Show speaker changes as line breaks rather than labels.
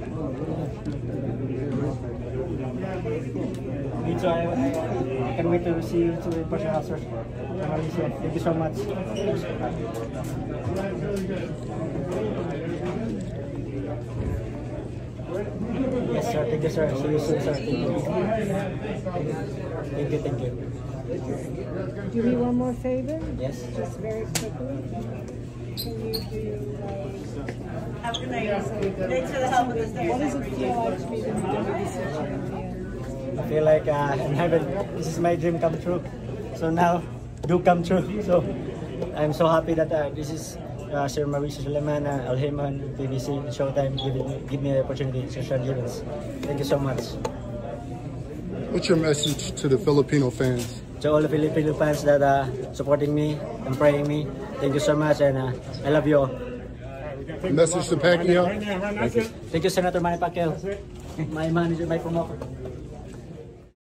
Me too. I can't wait to see you in person, sir. Thank you so much. Yes, sir. Thank you, sir. See you soon, sir. Thank you. Thank you.
Do me one more favor?
Yes.
Just very quickly. Can you do
Have a good night. Thanks for the help with this.
what does it feel like to be the WWE champion?
I feel like in heaven, this is my dream come true. So now, do come true. So I'm so happy that this is Sir Mauricio Suleiman, Alheman, BBC, Showtime, give me the opportunity to share events. Thank you so much.
What's your message to the Filipino fans?
To all the Filipino fans that are supporting me and praying me, thank you so much, and I love you all.
Message to Pacquiao?
Thank you, Senator Manny Pacquiao, my manager, my promoter.